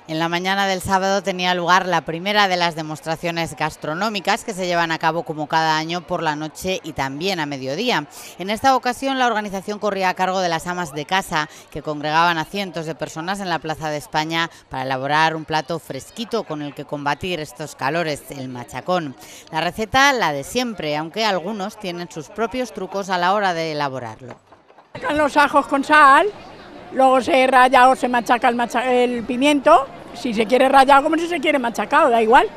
En la mañana del sábado tenía lugar la primera de las demostraciones gastronómicas que se llevan a cabo como cada año por la noche y también a mediodía. En esta ocasión la organización corría a cargo de las amas de casa, que congregaban a cientos de personas en la Plaza de España para elaborar un plato fresquito con el que combatir estos calores, el machacón. La receta la de siempre, aunque algunos tienen sus propios trucos a la hora de elaborarlo. Sacan los ajos con sal, luego se raya o se machaca el pimiento, si se quiere rallado como si se quiere machacado, da igual.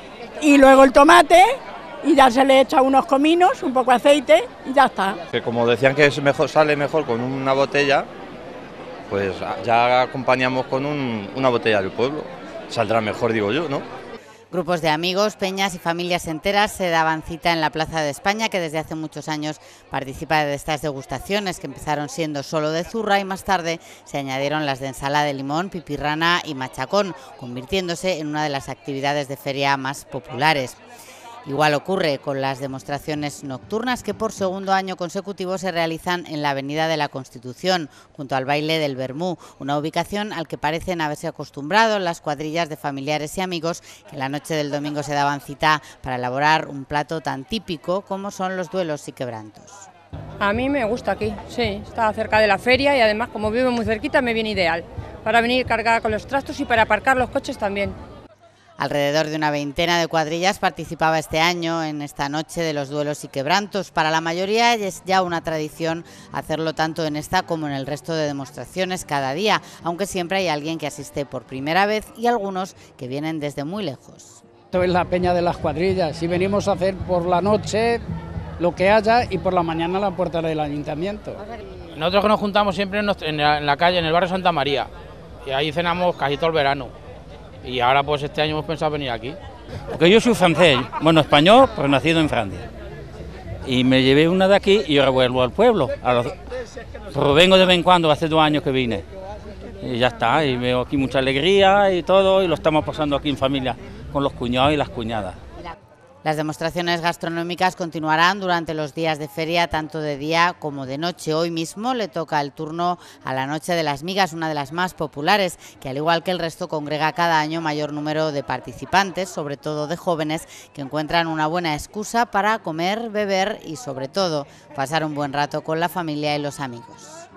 Y luego el tomate y ya se le echa unos cominos, un poco de aceite y ya está. Que como decían que es mejor, sale mejor con una botella, pues ya acompañamos con una botella del pueblo. Saldrá mejor, digo yo, ¿no? Grupos de amigos, peñas y familias enteras se daban cita en la Plaza de España, que desde hace muchos años participa de estas degustaciones, que empezaron siendo solo de zurra y más tarde se añadieron las de ensalada de limón, pipirrana y machacón, convirtiéndose en una de las actividades de feria más populares. Igual ocurre con las demostraciones nocturnas que por segundo año consecutivo se realizan en la Avenida de la Constitución, junto al baile del Bermú, una ubicación al que parecen haberse acostumbrado las cuadrillas de familiares y amigos que la noche del domingo se daban cita para elaborar un plato tan típico como son los duelos y quebrantos. A mí me gusta aquí, sí, está cerca de la feria y además como vivo muy cerquita me viene ideal para venir cargada con los trastos y para aparcar los coches también. Alrededor de una veintena de cuadrillas participaba este año en esta noche de los duelos y quebrantos. Para la mayoría es ya una tradición hacerlo tanto en esta como en el resto de demostraciones cada día, aunque siempre hay alguien que asiste por primera vez y algunos que vienen desde muy lejos. Esto es la peña de las cuadrillas y venimos a hacer por la noche lo que haya y por la mañana la puerta del ayuntamiento. Nosotros que nos juntamos siempre en la calle, en el barrio Santa María, y ahí cenamos casi todo el verano. Y ahora pues este año hemos pensado venir aquí. Porque yo soy francés, bueno, español, pero nacido en Francia. Y me llevé una de aquí y ahora vuelvo al pueblo. Pero vengo de vez en cuando, hace 2 años que vine. Y ya está, y veo aquí mucha alegría y todo, y lo estamos pasando aquí en familia, con los cuñados y las cuñadas. Las demostraciones gastronómicas continuarán durante los días de feria, tanto de día como de noche. Hoy mismo le toca el turno a la Noche de las Migas, una de las más populares, que al igual que el resto congrega cada año mayor número de participantes, sobre todo de jóvenes, que encuentran una buena excusa para comer, beber y sobre todo pasar un buen rato con la familia y los amigos.